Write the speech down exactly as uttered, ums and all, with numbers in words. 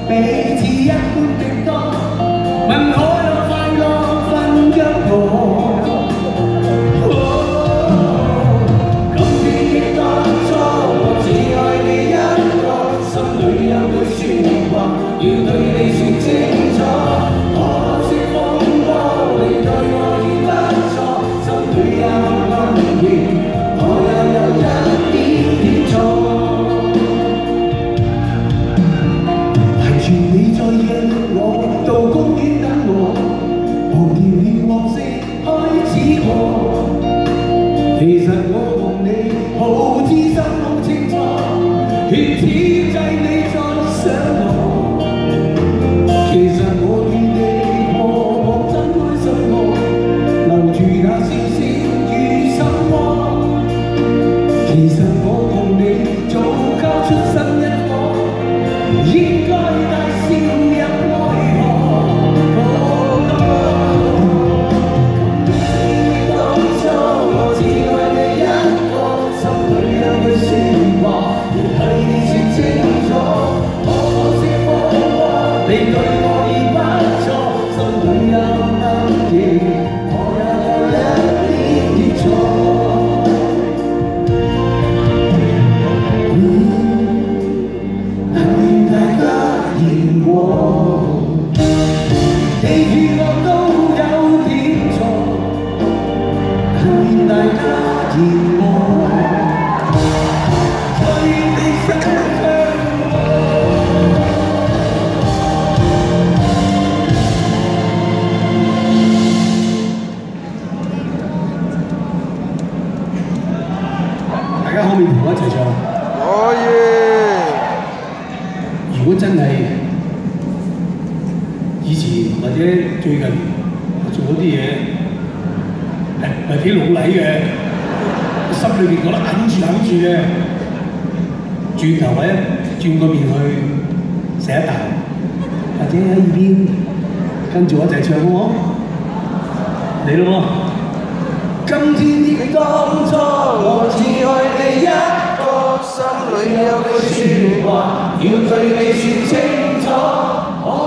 彼此一般的多，問可有快樂分給我。今天的當初，我只愛你一個，心裏有句説話要對你説清楚。可惜風波，你對我已不錯，心裏有暗言，我又有一點點錯。全你再約我到公園等我，忘掉了往昔開始過。其實我同你好知心好清楚，勸此際你再想我。其實我與你過往真開心過，留住那笑聲與心窩。其實我同你早交出新一課，應該帶笑入愛河。當初我只愛你一個，心裏有句説話要對你説清楚。可惜風波，你對我已不錯，心裏有暗言，我也有一點點錯。你與我都有點錯，但願大家嫌我，對你心向大家可唔可以同我一齊唱？可以。如果真係以前或者最近做嗰啲嘢係唔係幾老禮嘅，心裏邊覺得揞住揞住嘅，轉頭或者轉個面去食一啖，或者喺耳邊跟住我一齊唱好冇？嚟咯喎！今天的當初，我只愛你一個，心裏有句説話要對你説清楚。